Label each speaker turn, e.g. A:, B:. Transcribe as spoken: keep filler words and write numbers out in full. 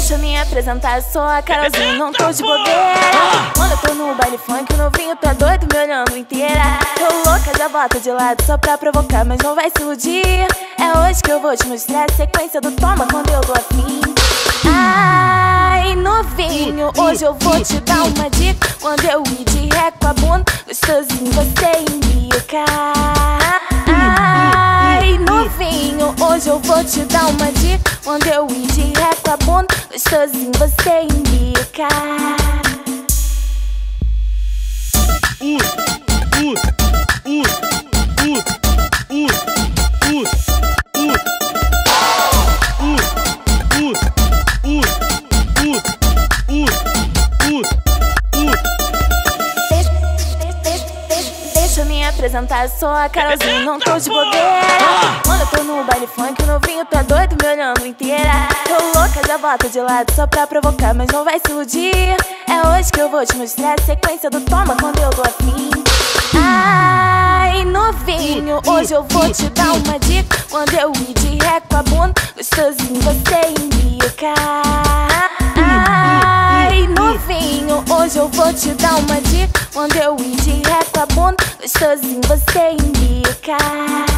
A: Deixa eu me apresentar, sou a Carolzinha, não tô de bobeira. Quando eu tô no baile funk, o novinho tá doido me olhando inteira. Tô louca, já bota de lado só pra provocar, mas não vai se iludir. É hoje que eu vou te mostrar a sequência do toma quando eu dou afim. Ai, novinho, hoje eu vou te dar uma dica. Quando eu ir de ré com a bunda, gostosinho você indica. Ai, novinho, hoje eu vou te dar uma dica. Quando eu ir de ré com a bunda, gostosinho você indica.
B: Uh, uh, uh, uh, uh, uh, uh.
A: Deixa eu me apresentar, sou a Carolzinha, não tô de bobeira. Quando eu tô no baile funk, o novinho tá doido me olhando inteira. Tô louca, já bota de lado só pra provocar, mas não vai se iludir. É hoje que eu vou te mostrar a sequência do toma quando eu dou afim. Ai, novinho, hoje eu vou te dar uma dica. Quando eu ir de ré com a bunda, gostosinho você indica. Ai, novinho, hoje eu vou te dar uma dica. Quando eu ir de ré com a bunda, gostosinho você indica.